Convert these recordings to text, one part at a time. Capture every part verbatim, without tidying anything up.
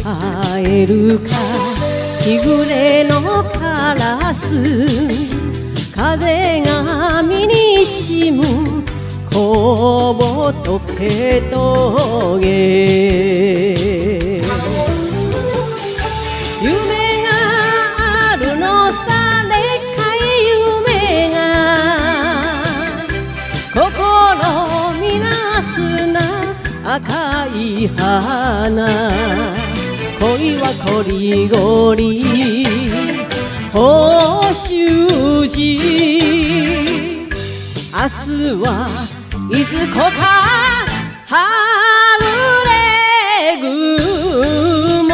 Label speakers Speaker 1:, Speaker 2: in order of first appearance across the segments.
Speaker 1: 帰るか日暮れのカラス風が身にしむこぼとけとげ夢があるのさでかい夢が心みなすな赤い花恋はこりごり宝州寺明日はいずこかはぐれ雲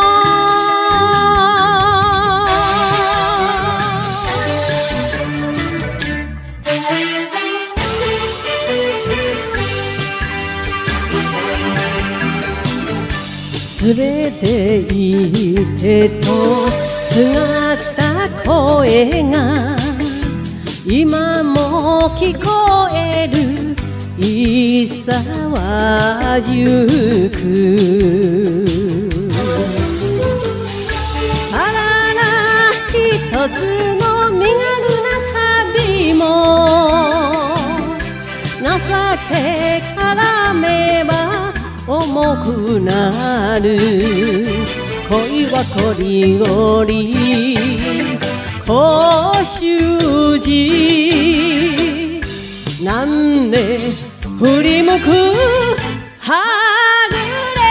Speaker 1: 連れて行ってとすがった声が今も聞こえる伊沢宿あらな一つの身軽な旅も情けからめば重くなる恋はこりごり甲州路なんで振り向くはぐれ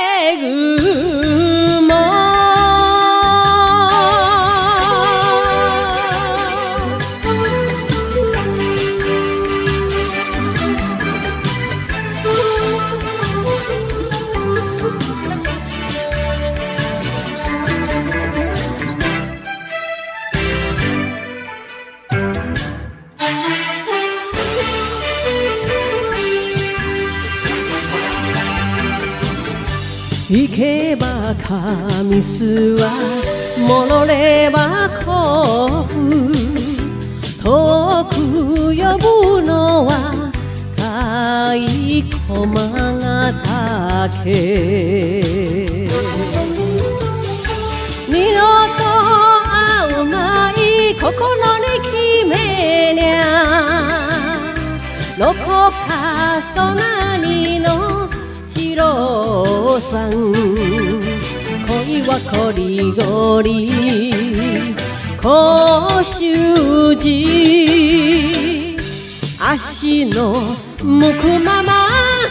Speaker 1: 雲行けば神栖は戻れば甲府遠く呼ぶのは甲斐駒ヶ岳二度と会うまい心に決めりゃどこか隣の白さん恋はこりごり甲州路足の向くまま